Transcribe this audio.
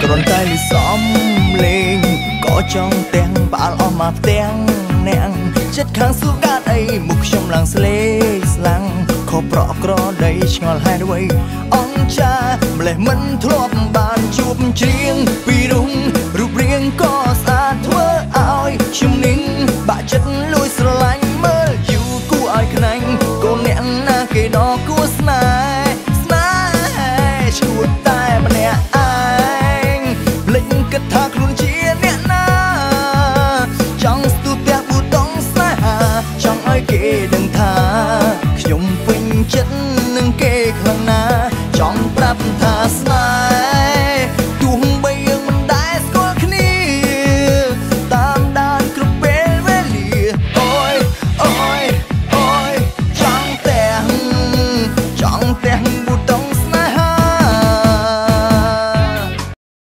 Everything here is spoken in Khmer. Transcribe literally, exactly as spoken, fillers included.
គ្រាន់តែលឺសំលេងក៏ចង់ទាំងផ្អើលអស់មកផ្ទាំងអ្នកចិត្តខាងសួរកាត់អីមុខខ្ញុំឡើងស្លេកស្លាំងខុសប្រក្រដីឆ្ងល់ហេតុអ្វីអង្ចាម្លេះមិនធ្លាប់បានជួបច្រៀងពីរុងរូបរាងក៏ស្អាតធ្វើឲ្យខ្ញុំនឹងបាក់ចិត្តលួចស្រឡាញ់មើលយូរគួរឲ្យខ្នាញ់កូនអ្នកណាគេដល់គួរស្នេហ៍ស្នេហ៍ឈួតតែម្នាក់ឯងលេចគិតថាខ្លួនជាអ្នកណាចង់ស្ទុះផ្ទះប៊ូតុងស្នេហាចង់ឲ្យគេដឹងថាខ្ញុំពេញចិត្តនឹងគេខ្លាំងណាចង់ប្រាប់ថាស្នេហ៍ទោះបីយើងមិនដែលស្គាល់គ្នាតាមដានគ្រប់ពេលវេលាអូយអូយអូយចង់ទាំងចង់ទាំង